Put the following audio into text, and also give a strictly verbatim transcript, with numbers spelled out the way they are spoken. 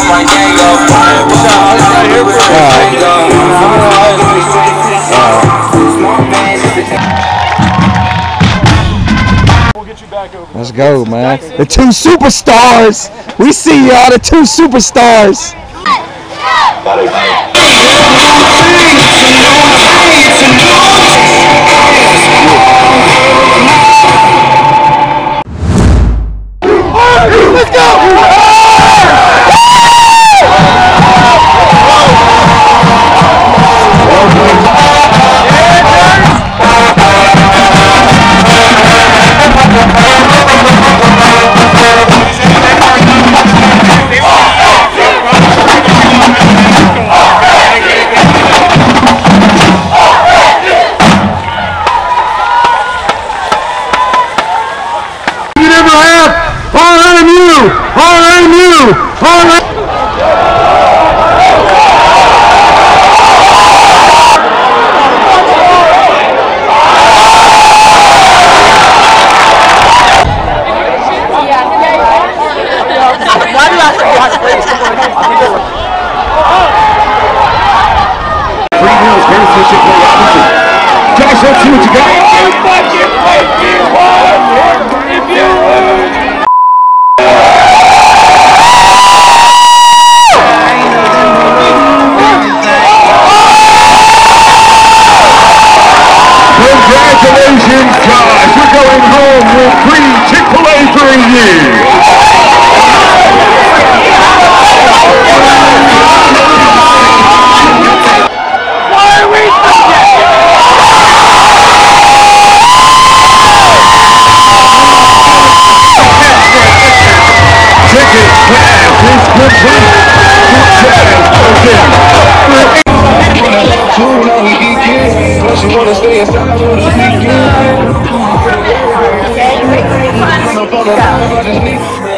Let's go, man. The two superstars. We see y'all, the two superstars. Let's go! Josh, let's see what you got. Congratulations, Josh. You're going home with free Chick-fil-A for a year. You wanna stay inside for the weekend?